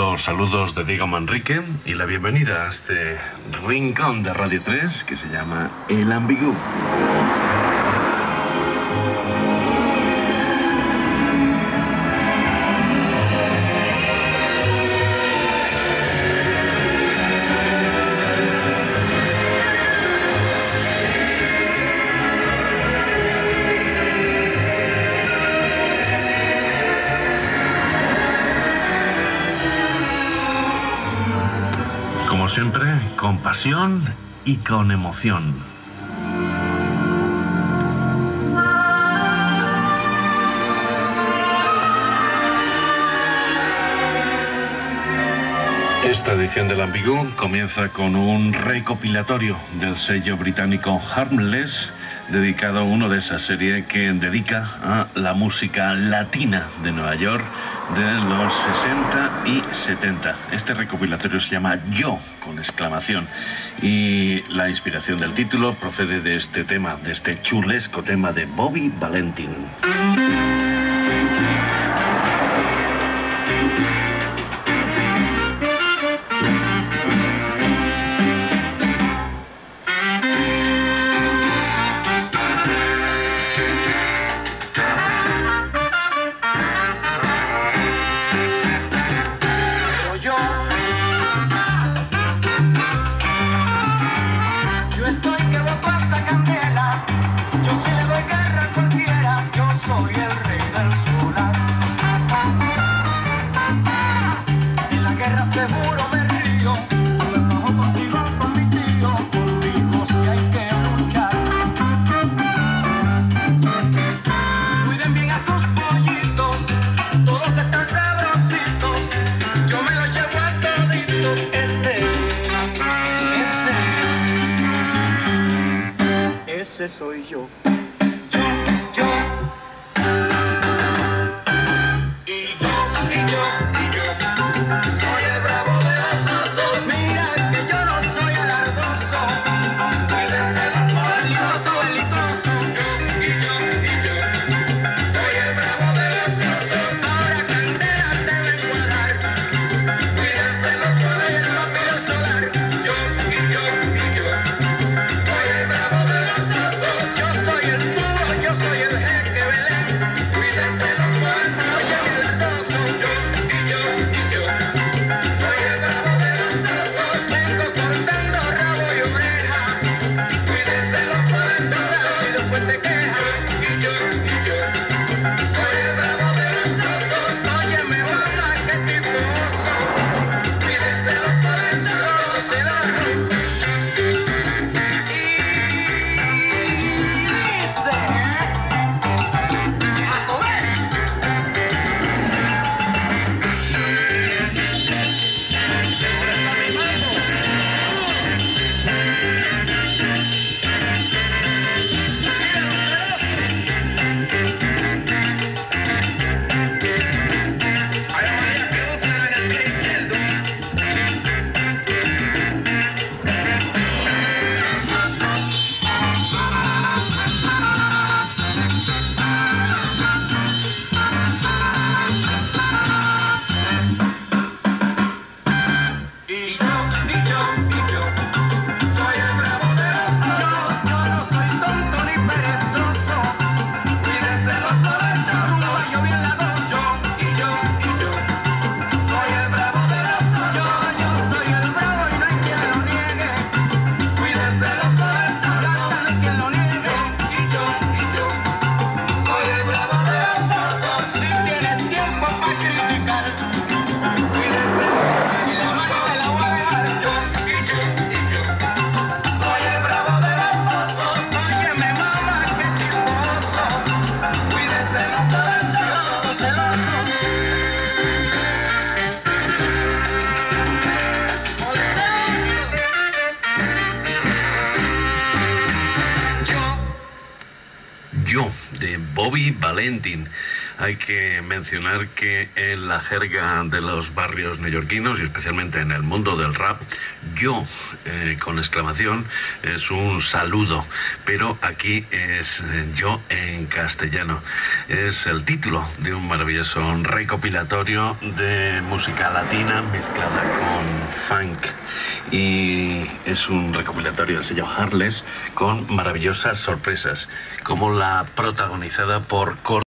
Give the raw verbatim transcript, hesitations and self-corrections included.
Los saludos de Diego Manrique y la bienvenida a este rincón de Radio tres que se llama El Ambigú. Siempre con pasión y con emoción. Esta edición del Ambigú comienza con un recopilatorio del sello británico Harmless, dedicado a uno de esa serie que dedica a la música latina de Nueva York de los sesenta y setenta. Este recopilatorio se llama Yo, con exclamación, y la inspiración del título procede de este tema, de este chulesco tema de Bobby Valentin. Ese soy yo. Yo, de Bobby Valentin. Hay que mencionar que en la jerga de los barrios neoyorquinos y especialmente en el mundo del rap, yo, eh, con exclamación, es un saludo, pero aquí es eh, yo en castellano. Es el título de un maravilloso recopilatorio de música latina mezclada con funk, y es un recopilatorio del sello Heartless con maravillosas sorpresas, como la protagonizada por Cor